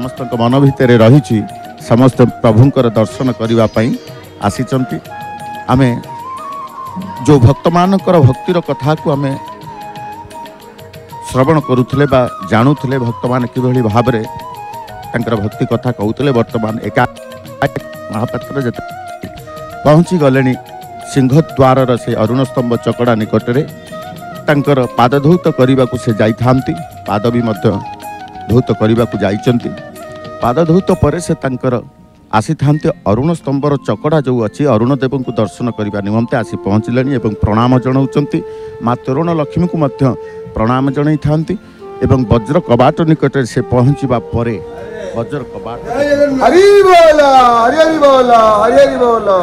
समस्त मन भितर रही समस्त प्रभुंकर दर्शन करने आसी आमे जो भक्त मानकर भक्तिर कथा को आमे श्रवण करुले जानुले भक्त मान कि भाव में भक्ति कथा कहते वर्तमान एका महापात्र जत पहुँची गले सिंहद्वार से अरुण स्तंभ चकड़ा निकट में तांकर पाद धौत करने को से जाइथांती पाद भी धौत करने को जाइचंती पाद धौत पर से तांकर आसी थांती अरुण स्तंभर चकड़ा जो अच्छी अरुण देव को दर्शन करने निमंते आसी पहुँचले एवं प्रणाम जनाउछंती माँ तोरण लक्ष्मी को मध्य प्रणाम जनाई थांती एवं वज्र कबाट निकट से पहुँचवा परे वज्र कबाट हरि बोला हरि हरि बोला हरि हरि बोला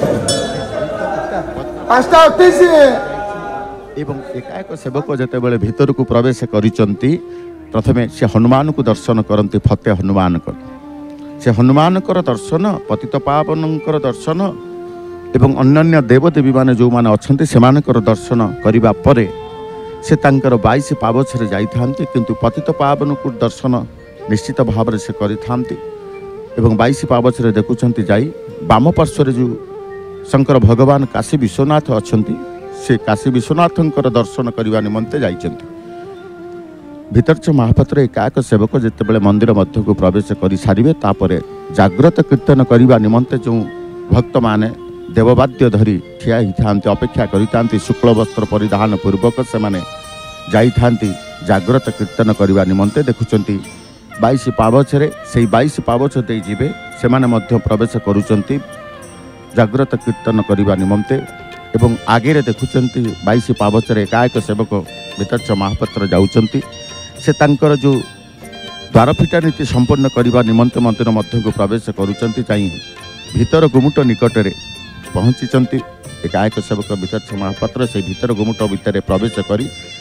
एवं एकाएक सेवक जिते बड़े भीतर को प्रवेश करिचंती प्रथमे से हनुमान को दर्शन करती फते हनुमान को से हनुमान दर्शन पतित पावनकर दर्शन एवं अन्य देवदेवी माने जो माने अच्छन्ति सेमानकर दर्शन करिबा परे से तांकर 22 पावछरे जाइथांती किंतु पतित पावन को दर्शन निश्चित भाव से करिथांती एवं 22 पावछरे देखुचंती जाई वाम पार्श्व जो शंकर भगवान काशी विश्वनाथ अच्छन्ति से काशी विश्वनाथंकर दर्शन करने निमंते जाइचंती भीतर महापात्र एकाएक सेवक जिते मंदिर मध्य को प्रवेश कर सारे तापर जाग्रत कीर्तन करने निमंते जो भक्त माने देववाद्य धरी ठिया ही अपेक्षा करिथांती शुक्ल वस्त्र परिधान पूर्वक से माने जाइथांती जाग्रत कीर्तन करने निमंते देखुचंती 22 पावछरे से 22 पावछ दे जिबे से माने मध्य प्रवेश करुचंती जाग्रत कीर्तन करने निमंते एवं आगे देखुचंती 22 पावछरे एकाएक सेवक भीतर महापात्र जाउचंती से तांकर जो द्वारफिटा नीति संपन्न करने निमंते मंदिर मध्य को प्रवेश करुचंती भीतर गुमुट निकट में पहुँची एकाएक सेवक भीतर महापात्र से भीतर गुमुट भितर प्रवेश करी